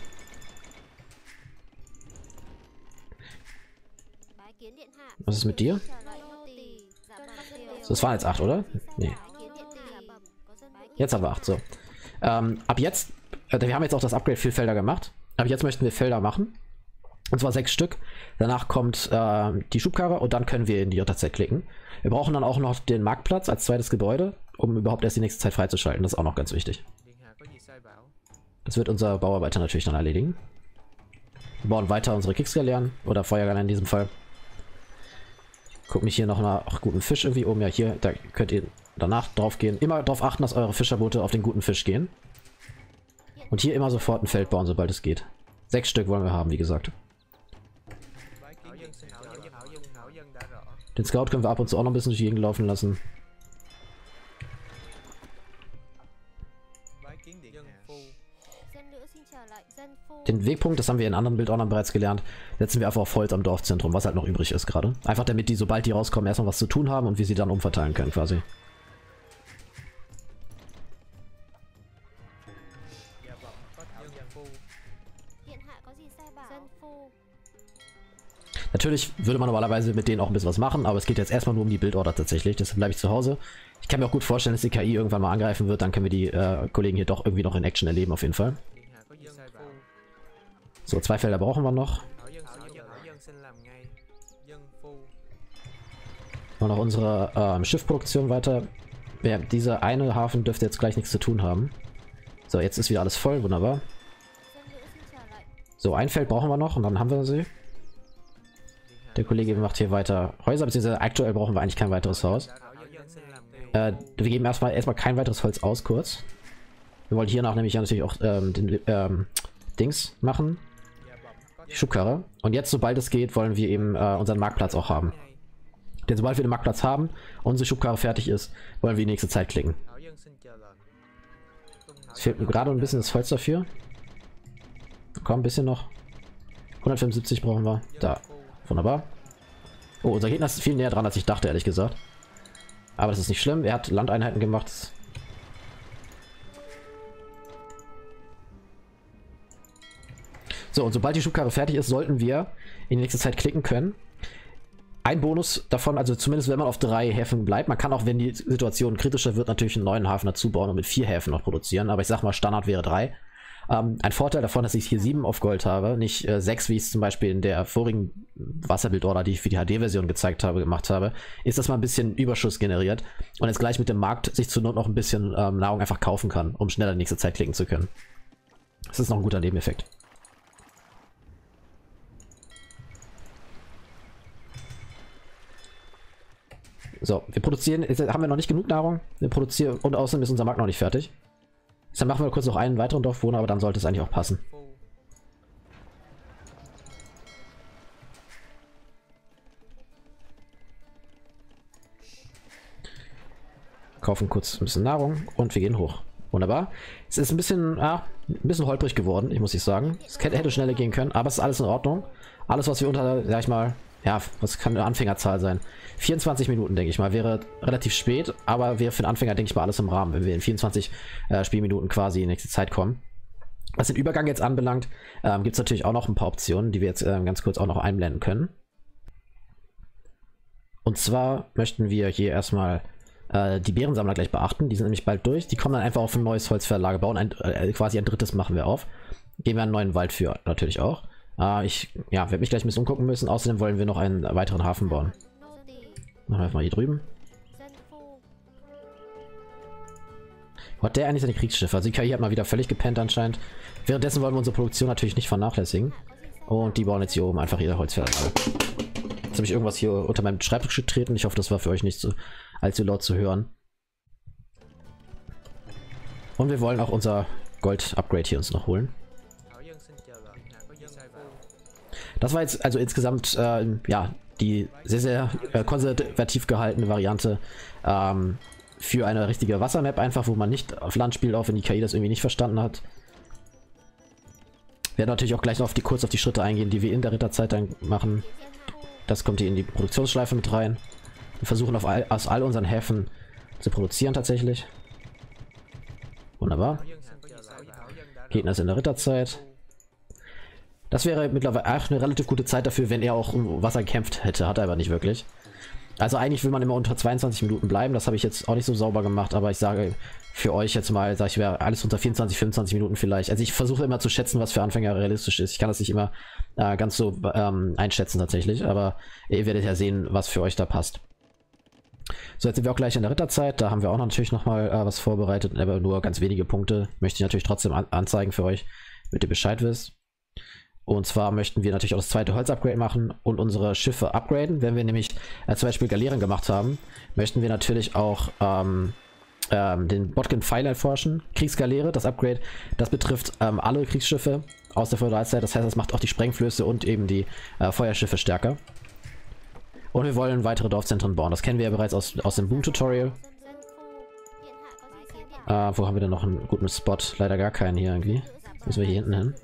Was ist mit dir? So, das waren jetzt acht, oder? Nee. Jetzt haben wir acht, so. Ähm, ab jetzt, äh, wir haben jetzt auch das Upgrade für Felder gemacht. Aber jetzt möchten wir Felder machen. Und zwar sechs Stück. Danach kommt äh, die Schubkarre und dann können wir in die J Z klicken. Wir brauchen dann auch noch den Marktplatz als zweites Gebäude, um überhaupt erst die nächste Zeit freizuschalten. Das ist auch noch ganz wichtig. Das wird unser Bauarbeiter natürlich dann erledigen. Wir bauen weiter unsere Kriegsgaleeren oder Feuergaleeren in diesem Fall. Guck mich hier noch nach guten Fisch irgendwie oben. Ja, hier, da könnt ihr danach drauf gehen. Immer darauf achten, dass eure Fischerboote auf den guten Fisch gehen. Und hier immer sofort ein Feld bauen, sobald es geht. Sechs Stück wollen wir haben, wie gesagt. Den Scout können wir ab und zu auch noch ein bisschen durch die Gegend laufen lassen. Den Wegpunkt, das haben wir in anderen Bildordnern bereits gelernt, setzen wir einfach auf Holz am Dorfzentrum, was halt noch übrig ist gerade. Einfach damit die, sobald die rauskommen, erstmal was zu tun haben und wir sie dann umverteilen können quasi. Natürlich würde man normalerweise mit denen auch ein bisschen was machen, aber es geht jetzt erstmal nur um die Bildorder tatsächlich, deshalb bleibe ich zu Hause. Ich kann mir auch gut vorstellen, dass die K I irgendwann mal angreifen wird, dann können wir die äh, Kollegen hier doch irgendwie noch in Action erleben auf jeden Fall. So, zwei Felder brauchen wir noch. Mal noch unsere ähm, Schiffproduktion weiter. Ja, dieser eine Hafen dürfte jetzt gleich nichts zu tun haben. So, jetzt ist wieder alles voll, wunderbar. So, ein Feld brauchen wir noch und dann haben wir sie. Der Kollege macht hier weiter Häuser, beziehungsweise aktuell brauchen wir eigentlich kein weiteres Haus. Äh, wir geben erstmal erstmal kein weiteres Holz aus, kurz. Wir wollen hiernach nämlich ja natürlich auch ähm, den ähm, Dings machen. Die Schubkarre. Und jetzt, sobald es geht, wollen wir eben äh, unseren Marktplatz auch haben. Denn sobald wir den Marktplatz haben und unsere Schubkarre fertig ist, wollen wir die nächste Zeit klicken. Es fehlt mir gerade ein bisschen das Holz dafür. Komm, ein bisschen noch. hundertfünfundsiebzig brauchen wir. Da. Wunderbar. Oh, unser Gegner ist viel näher dran, als ich dachte, ehrlich gesagt. Aber das ist nicht schlimm. Er hat Landeinheiten gemacht. So, und sobald die Schubkarre fertig ist, sollten wir in die nächste Zeit klicken können. Ein Bonus davon, also zumindest wenn man auf drei Häfen bleibt, man kann auch, wenn die Situation kritischer wird, natürlich einen neuen Hafen dazu bauen und mit vier Häfen noch produzieren, aber ich sag mal, Standard wäre drei. Ähm, ein Vorteil davon, dass ich hier sieben auf Gold habe, nicht äh, sechs, wie ich es zum Beispiel in der vorigen Wasserbildorder, die ich für die H D-Version gezeigt habe, gemacht habe, ist, dass man ein bisschen Überschuss generiert und jetzt gleich mit dem Markt sich zur Not noch ein bisschen ähm, Nahrung einfach kaufen kann, um schneller die nächste Zeit klicken zu können. Das ist noch ein guter Nebeneffekt. So, wir produzieren, jetzt haben wir noch nicht genug Nahrung, wir produzieren und außerdem ist unser Markt noch nicht fertig. Jetzt machen wir kurz noch einen weiteren Dorfbewohner, aber dann sollte es eigentlich auch passen. Kaufen kurz ein bisschen Nahrung und wir gehen hoch. Wunderbar. Es ist ein bisschen, ja, ein bisschen holprig geworden, ich muss ich sagen. Es hätte schneller gehen können, aber es ist alles in Ordnung. Alles, was wir unter, sag ich mal, ja, was kann eine Anfängerzahl sein? vierundzwanzig Minuten, denke ich mal. Wäre relativ spät, aber wäre für den Anfänger, denke ich mal, alles im Rahmen, wenn wir in vierundzwanzig äh, Spielminuten quasi in die nächste Zeit kommen. Was den Übergang jetzt anbelangt, ähm, gibt es natürlich auch noch ein paar Optionen, die wir jetzt ähm, ganz kurz auch noch einblenden können. Und zwar möchten wir hier erstmal äh, die Beerensammler gleich beachten. Die sind nämlich bald durch. Die kommen dann einfach auf ein neues Holzverlager bauen. Ein, äh, quasi ein drittes machen wir auf. Geben wir einen neuen Wald für, natürlich auch. Uh, ich ja, werde mich gleich ein bisschen umgucken müssen. Außerdem wollen wir noch einen weiteren Hafen bauen. Machen wir einfach mal hier drüben. Wo hat der eigentlich seine Kriegsschiffe? Also die K I hat mal wieder völlig gepennt anscheinend. Währenddessen wollen wir unsere Produktion natürlich nicht vernachlässigen. Und die bauen jetzt hier oben einfach ihre Holzverlager. Jetzt habe ich irgendwas hier unter meinem Schreibtisch getreten. Ich hoffe, das war für euch nicht so allzu laut zu hören. Und wir wollen auch unser Gold-Upgrade hier uns noch holen. Das war jetzt also insgesamt äh, ja, die sehr, sehr äh, konservativ gehaltene Variante ähm, für eine richtige Wassermap, einfach wo man nicht auf Land spielt, auch wenn die K I das irgendwie nicht verstanden hat. Wir werden natürlich auch gleich noch auf die, kurz auf die Schritte eingehen, die wir in der Ritterzeit dann machen. Das kommt hier in die Produktionsschleife mit rein. Wir versuchen auf all, aus all unseren Häfen zu produzieren tatsächlich. Wunderbar. Gegner ist in der Ritterzeit. Das wäre mittlerweile auch eine relativ gute Zeit dafür, wenn er auch um Wasser gekämpft hätte. Hat er aber nicht wirklich. Also eigentlich will man immer unter zweiundzwanzig Minuten bleiben. Das habe ich jetzt auch nicht so sauber gemacht, aber ich sage für euch jetzt mal, sage ich, wäre alles unter vierundzwanzig, fünfundzwanzig Minuten vielleicht. Also ich versuche immer zu schätzen, was für Anfänger realistisch ist. Ich kann das nicht immer äh, ganz so ähm, einschätzen tatsächlich, aber ihr werdet ja sehen, was für euch da passt. So, jetzt sind wir auch gleich in der Ritterzeit. Da haben wir auch natürlich nochmal äh, was vorbereitet, aber nur ganz wenige Punkte. Möchte ich natürlich trotzdem an anzeigen für euch, damit ihr Bescheid wisst. Und zwar möchten wir natürlich auch das zweite Holz-Upgrade machen und unsere Schiffe upgraden. Wenn wir nämlich äh, zum Beispiel Galeeren gemacht haben, möchten wir natürlich auch ähm, ähm, den Botkin Pfeil erforschen. Kriegsgaleere, das Upgrade, das betrifft ähm, alle Kriegsschiffe aus der Feudalzeit. Das heißt, das macht auch die Sprengflöße und eben die äh, Feuerschiffe stärker. Und wir wollen weitere Dorfzentren bauen. Das kennen wir ja bereits aus, aus dem Boom-Tutorial. Äh, wo haben wir denn noch einen guten Spot? Leider gar keinen hier irgendwie. Müssen wir hier hinten hin.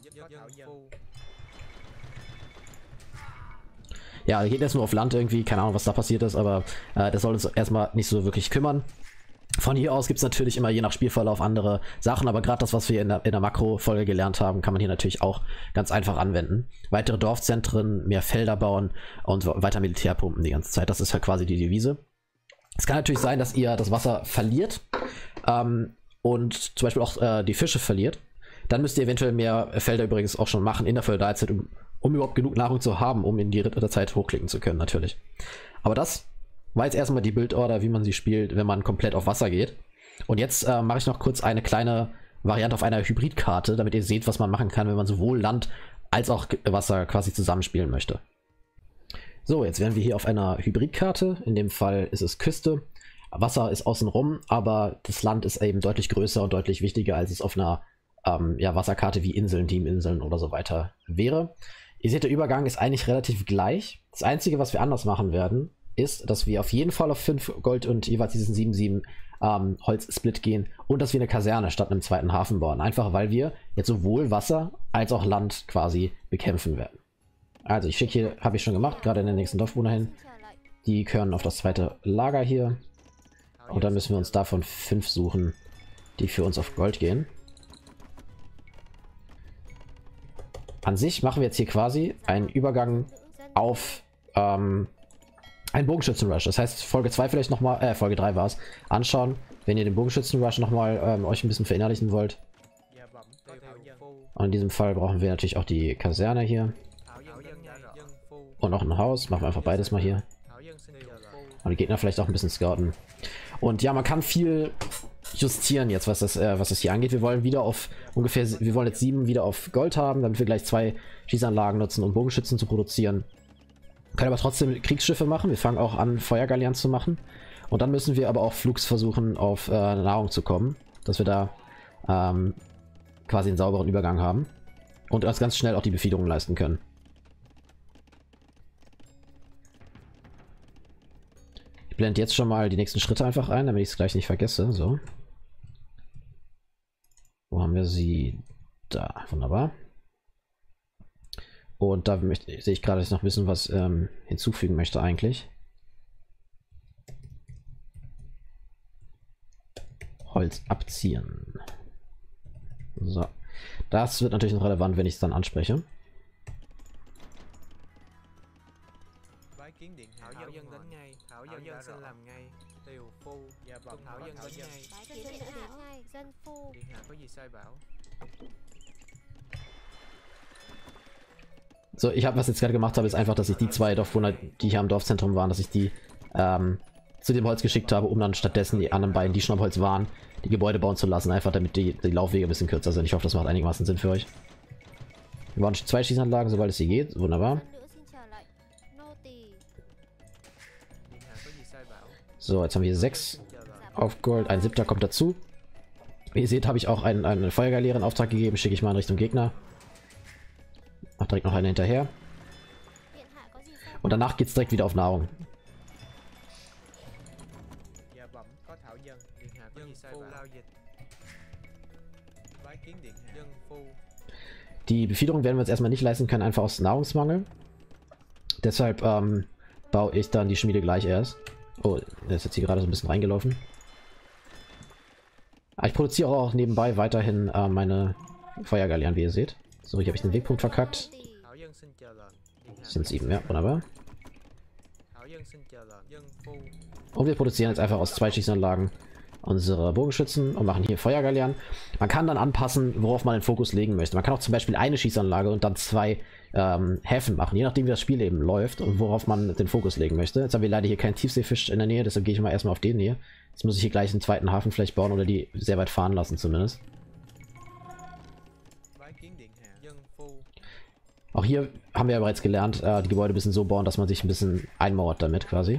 Ja, geht jetzt nur auf Land irgendwie, keine Ahnung, was da passiert ist, aber äh, das soll uns erstmal nicht so wirklich kümmern. Von hier aus gibt es natürlich immer je nach Spielverlauf andere Sachen, aber gerade das, was wir in der, in der Makro-Folge gelernt haben, kann man hier natürlich auch ganz einfach anwenden. Weitere Dorfzentren, mehr Felder bauen und weiter Militär pumpen die ganze Zeit. Das ist ja quasi die Devise. Es kann natürlich sein, dass ihr das Wasser verliert ähm, und zum Beispiel auch äh, die Fische verliert. Dann müsst ihr eventuell mehr Felder übrigens auch schon machen in der Feudalzeit, um, um überhaupt genug Nahrung zu haben, um in die Ritterzeit hochklicken zu können, natürlich. Aber das war jetzt erstmal die Bildorder, wie man sie spielt, wenn man komplett auf Wasser geht. Und jetzt äh, mache ich noch kurz eine kleine Variante auf einer Hybridkarte, damit ihr seht, was man machen kann, wenn man sowohl Land als auch Wasser quasi zusammenspielen möchte. So, jetzt wären wir hier auf einer Hybridkarte. In dem Fall ist es Küste. Wasser ist außenrum, aber das Land ist eben deutlich größer und deutlich wichtiger, als es auf einer ähm, ja, Wasserkarte wie Inseln, Teaminseln oder so weiter wäre. Ihr seht, der Übergang ist eigentlich relativ gleich. Das Einzige, was wir anders machen werden, ist, dass wir auf jeden Fall auf fünf Gold und jeweils diesen sieben sieben ähm, Holz-Split gehen und dass wir eine Kaserne statt einem zweiten Hafen bauen. Einfach weil wir jetzt sowohl Wasser als auch Land quasi bekämpfen werden. Also ich schicke hier, habe ich schon gemacht, gerade in den nächsten Dorfbewohner hin. Die können auf das zweite Lager hier. Und dann müssen wir uns davon fünf suchen, die für uns auf Gold gehen. An sich machen wir jetzt hier quasi einen Übergang auf ähm, einen Bogenschützen-Rush. Das heißt, Folge zwei vielleicht nochmal, äh, Folge drei war es, anschauen, wenn ihr den Bogenschützen-Rush nochmal ähm, euch ein bisschen verinnerlichen wollt. Und in diesem Fall brauchen wir natürlich auch die Kaserne hier. Und noch ein Haus. Machen wir einfach beides mal hier. Und die Gegner vielleicht auch ein bisschen scouten. Und ja, man kann viel justieren jetzt, was das, äh, was das hier angeht. Wir wollen wieder auf ungefähr, wir wollen jetzt sieben wieder auf Gold haben, damit wir gleich zwei Schießanlagen nutzen, um Bogenschützen zu produzieren. Wir können aber trotzdem Kriegsschiffe machen. Wir fangen auch an, Feuergaleeren zu machen. Und dann müssen wir aber auch flugs versuchen, auf äh, Nahrung zu kommen, dass wir da ähm, quasi einen sauberen Übergang haben. Und erst ganz schnell auch die Befiederung leisten können. Ich blende jetzt schon mal die nächsten Schritte einfach ein, damit ich es gleich nicht vergesse. So. Wo haben wir sie? Da. Wunderbar. Und da möchte, sehe ich gerade, dass ich noch ein bisschen was ähm, hinzufügen möchte eigentlich. Holz abziehen. So. Das wird natürlich noch relevant, wenn ich es dann anspreche. So, ich habe, was ich jetzt gerade gemacht habe, ist einfach, dass ich die zwei Dorfbewohner, die hier am Dorfzentrum waren, dass ich die ähm, zu dem Holz geschickt habe, um dann stattdessen die anderen beiden, die schon am Holz waren, die Gebäude bauen zu lassen, einfach damit die, die Laufwege ein bisschen kürzer sind. Ich hoffe, das macht einigermaßen Sinn für euch. Wir bauen zwei Schießanlagen, sobald es hier geht. Wunderbar. So, jetzt haben wir sechs auf Gold. Ein siebter kommt dazu. Wie ihr seht, habe ich auch einen, eine Feuergaleere in Auftrag gegeben. Schicke ich mal in Richtung Gegner. Mach direkt noch eine hinterher. Und danach geht es direkt wieder auf Nahrung. Die Befiederung werden wir uns erstmal nicht leisten können, einfach aus Nahrungsmangel. Deshalb ähm, baue ich dann die Schmiede gleich erst. Oh, der ist jetzt hier gerade so ein bisschen reingelaufen. Aber ich produziere auch nebenbei weiterhin äh, meine Feuergaleeren, wie ihr seht. So, hier habe ich den Wegpunkt verkackt. Das sind sieben, ja, wunderbar. Und wir produzieren jetzt einfach aus zwei Schießanlagen unsere Bogenschützen und machen hier Feuergaleeren. Man kann dann anpassen, worauf man den Fokus legen möchte. Man kann auch zum Beispiel eine Schießanlage und dann zwei ähm, Häfen machen, je nachdem wie das Spiel eben läuft und worauf man den Fokus legen möchte. Jetzt haben wir leider hier keinen Tiefseefisch in der Nähe, deshalb gehe ich mal erstmal auf den hier. Jetzt muss ich hier gleich einen zweiten Hafen vielleicht bauen oder die sehr weit fahren lassen zumindest. Auch hier haben wir ja bereits gelernt, äh, die Gebäude ein bisschen so bauen, dass man sich ein bisschen einmauert damit quasi.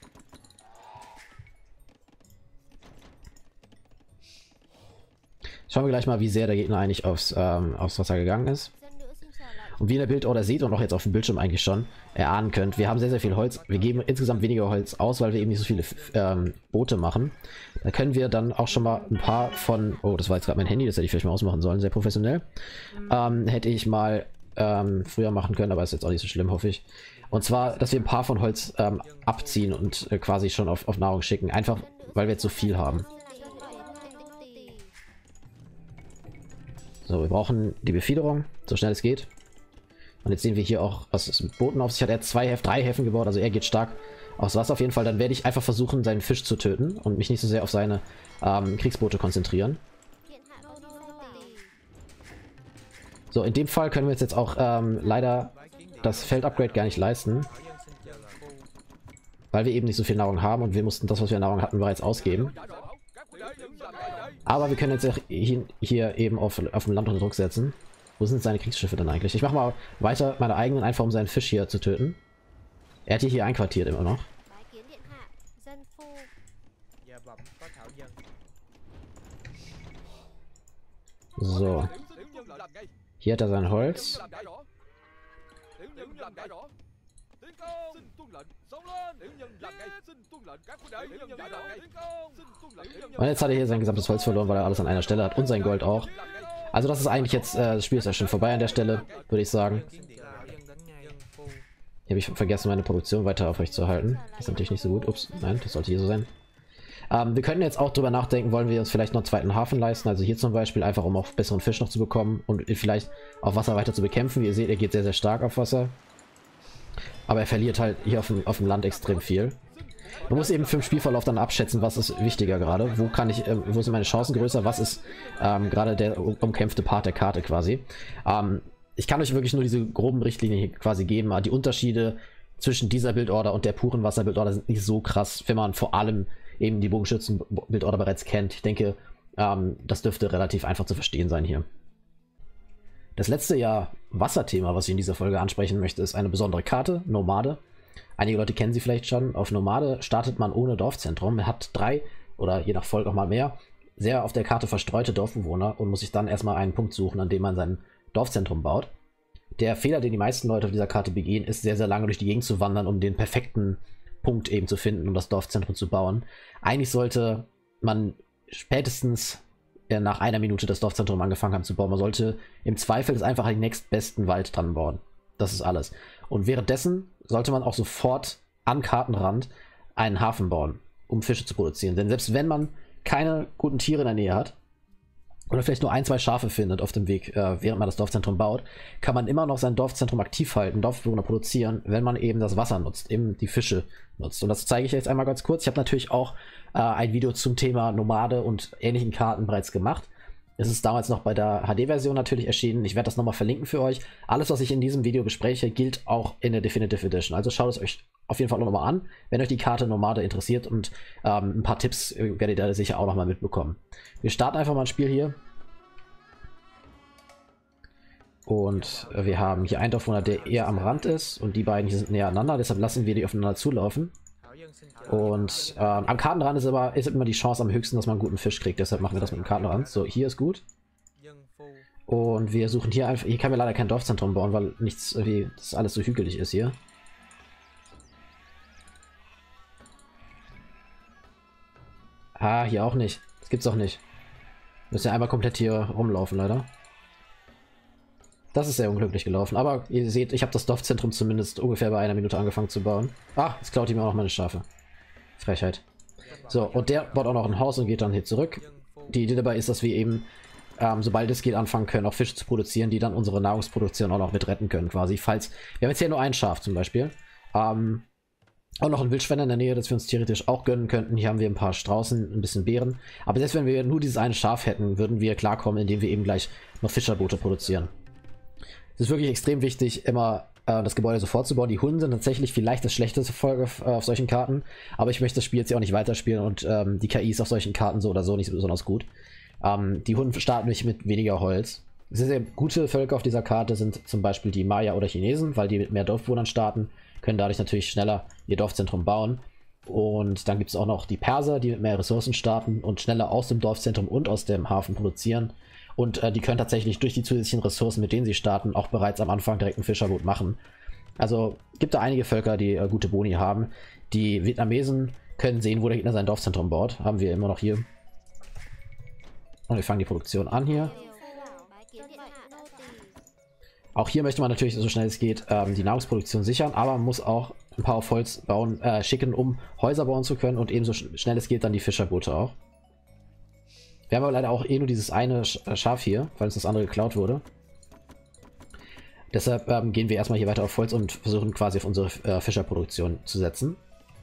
Schauen wir gleich mal, wie sehr der Gegner eigentlich aufs, ähm, aufs Wasser gegangen ist. Und wie ihr in der Bildorder seht und auch jetzt auf dem Bildschirm eigentlich schon erahnen könnt, wir haben sehr, sehr viel Holz. Wir geben insgesamt weniger Holz aus, weil wir eben nicht so viele ähm, Boote machen. Da können wir dann auch schon mal ein paar von... Oh, das war jetzt gerade mein Handy, das hätte ich vielleicht mal ausmachen sollen, sehr professionell. Ähm, hätte ich mal ähm, früher machen können, aber ist jetzt auch nicht so schlimm, hoffe ich. Und zwar, dass wir ein paar von Holz ähm, abziehen und äh, quasi schon auf, auf Nahrung schicken. Einfach, weil wir jetzt so viel haben. So, wir brauchen die Befiederung, so schnell es geht. Und jetzt sehen wir hier auch, was es mit Booten auf sich hat. Er hat zwei Häfen, drei Häfen gebaut, also er geht stark aufs Wasser auf jeden Fall. Dann werde ich einfach versuchen, seinen Fisch zu töten und mich nicht so sehr auf seine ähm, Kriegsboote konzentrieren. So, in dem Fall können wir uns jetzt auch ähm, leider das Feldupgrade gar nicht leisten. Weil wir eben nicht so viel Nahrung haben und wir mussten das, was wir an Nahrung hatten, bereits ausgeben. Aber wir können jetzt hier, hier eben auf, auf dem Land unter Druck setzen. Wo sind seine Kriegsschiffe dann eigentlich? Ich mache mal weiter meine eigenen, einfach um seinen Fisch hier zu töten. Er hat die hier einquartiert immer noch. So. Hier hat er sein Holz. Und jetzt hat er hier sein gesamtes Holz verloren, weil er alles an einer Stelle hat und sein Gold auch. Also das ist eigentlich jetzt, äh, das Spiel ist ja schon vorbei an der Stelle, würde ich sagen. Hier habe ich vergessen, meine Produktion weiter aufrechtzuerhalten. Das ist natürlich nicht so gut. Ups, nein, das sollte hier so sein. Ähm, wir können jetzt auch drüber nachdenken, wollen wir uns vielleicht noch einen zweiten Hafen leisten. Also hier zum Beispiel, einfach um auch besseren Fisch noch zu bekommen und vielleicht auf Wasser weiter zu bekämpfen. Wie ihr seht, er geht sehr, sehr stark auf Wasser. Aber er verliert halt hier auf dem, auf dem Land extrem viel. Man muss eben für den Spielverlauf dann abschätzen, was ist wichtiger gerade. Wo kann ich, äh, wo sind meine Chancen größer? Was ist ähm, gerade der umkämpfte Part der Karte quasi? Ähm, ich kann euch wirklich nur diese groben Richtlinien hier quasi geben. Aber die Unterschiede zwischen dieser Bildorder und der puren Wasserbildorder sind nicht so krass, wenn man vor allem eben die Bogenschützen-Bildorder bereits kennt. Ich denke, ähm, das dürfte relativ einfach zu verstehen sein hier. Das letzte Jahr Wasserthema, was ich in dieser Folge ansprechen möchte, ist eine besondere Karte, Nomade. Einige Leute kennen sie vielleicht schon. Auf Nomade startet man ohne Dorfzentrum. Man hat drei oder je nach Volk auch mal mehr sehr auf der Karte verstreute Dorfbewohner und muss sich dann erstmal einen Punkt suchen, an dem man sein Dorfzentrum baut. Der Fehler, den die meisten Leute auf dieser Karte begehen, ist sehr, sehr lange durch die Gegend zu wandern, um den perfekten Punkt eben zu finden, um das Dorfzentrum zu bauen. Eigentlich sollte man spätestens nach einer Minute das Dorfzentrum angefangen haben zu bauen. Man sollte im Zweifel das einfach den nächstbesten Wald dran bauen. Das ist alles. Und währenddessen sollte man auch sofort am Kartenrand einen Hafen bauen, um Fische zu produzieren. Denn selbst wenn man keine guten Tiere in der Nähe hat, oder vielleicht nur ein, zwei Schafe findet auf dem Weg, äh, während man das Dorfzentrum baut, kann man immer noch sein Dorfzentrum aktiv halten, Dorfbewohner produzieren, wenn man eben das Wasser nutzt, eben die Fische nutzt. Und das zeige ich jetzt einmal ganz kurz. Ich habe natürlich auch äh, ein Video zum Thema Nomade und ähnlichen Karten bereits gemacht. Es ist damals noch bei der H D-Version natürlich erschienen. Ich werde das nochmal verlinken für euch. Alles, was ich in diesem Video bespreche, gilt auch in der Definitive Edition. Also schaut es euch auf jeden Fall auch nochmal an, wenn euch die Karte Nomade interessiert, und ähm, ein paar Tipps äh, werdet ihr da sicher auch nochmal mitbekommen. Wir starten einfach mal ein Spiel hier. Und äh, wir haben hier einen Dorfbewohner, der eher am Rand ist, und die beiden hier sind näher aneinander, deshalb lassen wir die aufeinander zulaufen. Und ähm, am Kartenrand ist aber ist immer die Chance am höchsten, dass man einen guten Fisch kriegt, deshalb machen wir das mit dem Kartenrand. So, hier ist gut. Und wir suchen hier einfach, hier kann wir leider kein Dorfzentrum bauen, weil nichts irgendwie, das alles so hügelig ist hier. Ah, hier auch nicht. Das gibt's auch nicht. Wir müssen ja einmal komplett hier rumlaufen, leider. Das ist sehr unglücklich gelaufen, aber ihr seht, ich habe das Dorfzentrum zumindest ungefähr bei einer Minute angefangen zu bauen. Ah, jetzt klaut ihr mir auch noch meine Schafe. Frechheit. So, und der baut auch noch ein Haus und geht dann hier zurück. Die Idee dabei ist, dass wir eben, ähm, sobald es geht, anfangen können, auch Fische zu produzieren, die dann unsere Nahrungsproduktion auch noch mit retten können, quasi. Falls, wir haben jetzt hier nur ein Schaf zum Beispiel. Ähm, auch noch ein Wildschwein in der Nähe, das wir uns theoretisch auch gönnen könnten. Hier haben wir ein paar Straußen, ein bisschen Beeren. Aber selbst wenn wir nur dieses eine Schaf hätten, würden wir klarkommen, indem wir eben gleich noch Fischerboote produzieren. Es ist wirklich extrem wichtig, immer äh, das Gebäude sofort zu bauen. Die Hunden sind tatsächlich vielleicht das schlechteste Volk auf, äh, auf solchen Karten, aber ich möchte das Spiel jetzt ja auch nicht weiterspielen, und ähm, die K I ist auf solchen Karten so oder so nicht besonders gut. Ähm, die Hunden starten mich mit weniger Holz. Sehr, sehr gute Völker auf dieser Karte sind zum Beispiel die Maya oder Chinesen, weil die mit mehr Dorfbewohnern starten, können dadurch natürlich schneller ihr Dorfzentrum bauen. Und dann gibt es auch noch die Perser, die mit mehr Ressourcen starten und schneller aus dem Dorfzentrum und aus dem Hafen produzieren. Und äh, die können tatsächlich durch die zusätzlichen Ressourcen, mit denen sie starten, auch bereits am Anfang direkt ein Fischerboot machen. Also gibt da einige Völker, die äh, gute Boni haben. Die Vietnamesen können sehen, wo der Gegner sein Dorfzentrum baut. Haben wir immer noch hier. Und wir fangen die Produktion an hier. Auch hier möchte man natürlich, so schnell es geht, ähm, die Nahrungsproduktion sichern, aber man muss auch ein paar auf Holz bauen, äh, schicken, um Häuser bauen zu können, und ebenso sch schnell es geht dann die Fischerboote auch. Wir haben aber leider auch eh nur dieses eine Schaf hier, weil uns das andere geklaut wurde. Deshalb ähm, gehen wir erstmal hier weiter auf Holz und versuchen quasi auf unsere äh, Fischerproduktion zu setzen.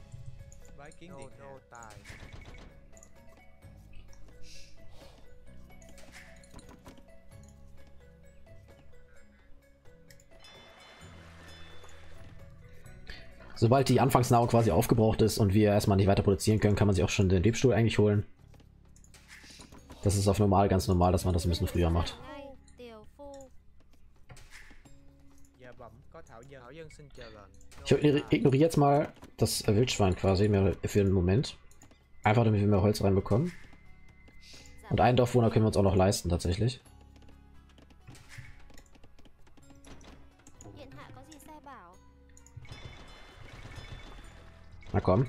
Sobald die Anfangsnahrung quasi aufgebraucht ist und wir erstmal nicht weiter produzieren können, kann man sich auch schon den Webstuhl eigentlich holen. Das ist auf normal ganz normal, dass man das ein bisschen früher macht. Ich ignoriere jetzt mal das Wildschwein quasi mehr für einen Moment. Einfach damit wir mehr Holz reinbekommen. Und einen Dorfbewohner können wir uns auch noch leisten tatsächlich. Na komm.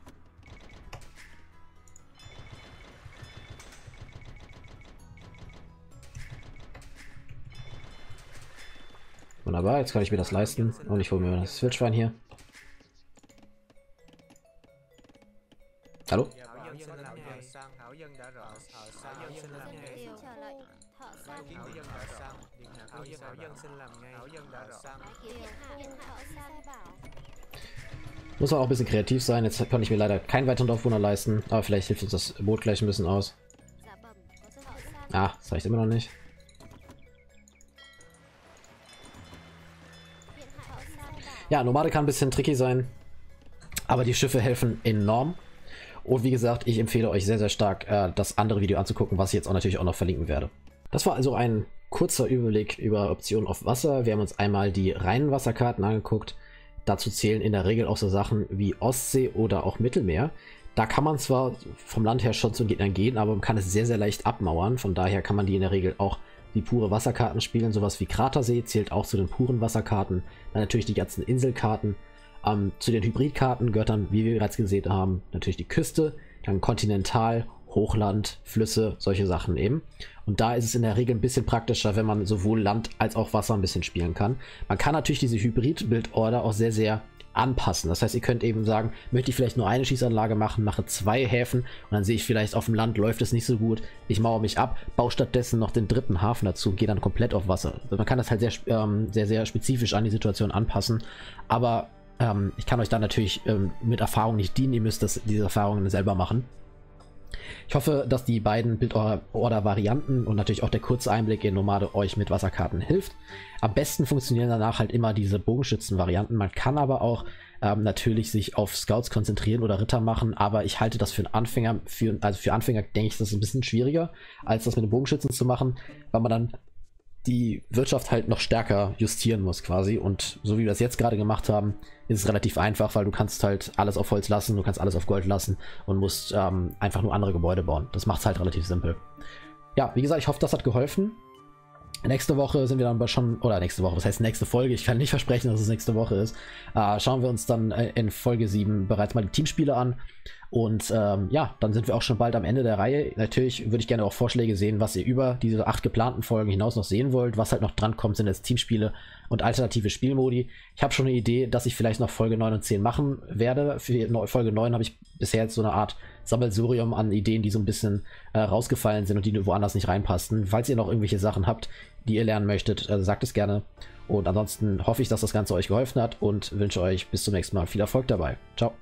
Wunderbar, jetzt kann ich mir das leisten. Und ich hole mir das Wildschwein hier. Hallo? Muss man auch ein bisschen kreativ sein. Jetzt kann ich mir leider keinen weiteren Dorfbewohner leisten. Aber vielleicht hilft uns das Boot gleich ein bisschen aus. Ah, das reicht immer noch nicht. Ja, Nomade kann ein bisschen tricky sein. Aber die Schiffe helfen enorm. Und wie gesagt, ich empfehle euch sehr, sehr stark, äh, das andere Video anzugucken, was ich jetzt auch natürlich auch noch verlinken werde. Das war also ein kurzer Überblick über Optionen auf Wasser. Wir haben uns einmal die reinen Wasserkarten angeguckt. Dazu zählen in der Regel auch so Sachen wie Ostsee oder auch Mittelmeer. Da kann man zwar vom Land her schon zu Gegnern gehen, aber man kann es sehr, sehr leicht abmauern. Von daher kann man die in der Regel auch die pure Wasserkarten spielen. Sowas wie Kratersee zählt auch zu den puren Wasserkarten. Dann natürlich die ganzen Inselkarten. Ähm, zu den Hybridkarten gehört dann, wie wir bereits gesehen haben, natürlich die Küste, dann Kontinental, Hochland, Flüsse, solche Sachen eben. Und da ist es in der Regel ein bisschen praktischer, wenn man sowohl Land als auch Wasser ein bisschen spielen kann. Man kann natürlich diese Hybrid-Build-Order auch sehr, sehr anpassen. Das heißt, ihr könnt eben sagen, möchte ich vielleicht nur eine Schießanlage machen, mache zwei Häfen und dann sehe ich vielleicht auf dem Land läuft es nicht so gut. Ich mauere mich ab, baue stattdessen noch den dritten Hafen dazu und gehe dann komplett auf Wasser. Also man kann das halt sehr, ähm, sehr, sehr spezifisch an die Situation anpassen. Aber ähm, ich kann euch da natürlich ähm, mit Erfahrung nicht dienen. Ihr müsst das, diese Erfahrungen selber machen. Ich hoffe, dass die beiden Build-Order-Varianten und natürlich auch der kurze Einblick in Nomade euch mit Wasserkarten hilft. Am besten funktionieren danach halt immer diese Bogenschützen-Varianten. Man kann aber auch ähm, natürlich sich auf Scouts konzentrieren oder Ritter machen, aber ich halte das für einen Anfänger, für, also für Anfänger denke ich, das ist ein bisschen schwieriger, als das mit den Bogenschützen zu machen, weil man dann die Wirtschaft halt noch stärker justieren muss quasi. Und so wie wir das jetzt gerade gemacht haben, ist es relativ einfach, weil du kannst halt alles auf Holz lassen, du kannst alles auf Gold lassen und musst ähm, einfach nur andere Gebäude bauen. Das macht es halt relativ simpel. Ja, wie gesagt, ich hoffe, das hat geholfen. Nächste Woche sind wir dann aber schon, oder nächste Woche, das heißt nächste Folge, ich kann nicht versprechen, dass es nächste Woche ist, äh, schauen wir uns dann in Folge sieben bereits mal die Teamspiele an und ähm, ja, dann sind wir auch schon bald am Ende der Reihe. Natürlich würde ich gerne auch Vorschläge sehen, was ihr über diese acht geplanten Folgen hinaus noch sehen wollt, was halt noch dran kommt, sind jetzt Teamspiele und alternative Spielmodi. Ich habe schon eine Idee, dass ich vielleicht noch Folge neun und zehn machen werde. Für Folge neun habe ich bisher jetzt so eine Art Sammelsurium an Ideen, die so ein bisschen äh, rausgefallen sind und die woanders nicht reinpassten. Falls ihr noch irgendwelche Sachen habt, die ihr lernen möchtet, äh, sagt es gerne. Und ansonsten hoffe ich, dass das Ganze euch geholfen hat und wünsche euch bis zum nächsten Mal viel Erfolg dabei. Ciao.